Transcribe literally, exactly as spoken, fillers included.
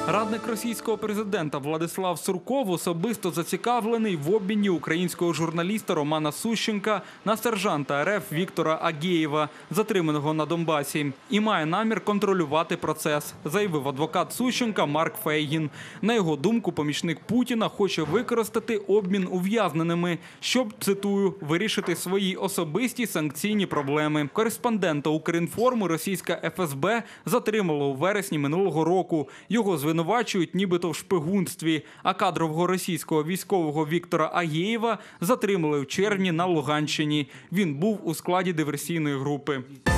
Радник російського президента Владислав Сурков особисто зацікавлений в обміні українського журналіста Романа Сущенка на сержанта РФ Віктора Агєєва, затриманого на Донбасі, і має намір контролювати процес, заявив адвокат Сущенка Марк Фейгін. На його думку, помічник Путіна хоче використати обмін ув'язненими, щоб, цитую, вирішити свої особисті санкційні проблеми. Кореспондента Укрінформу російська еф ес бе затримало у вересні минулого року. Його звинувачують нібито в шпигунстві, а кадрового російського військового Віктора Агєєва затримали в червні на Луганщині. Він був у складі диверсійної групи.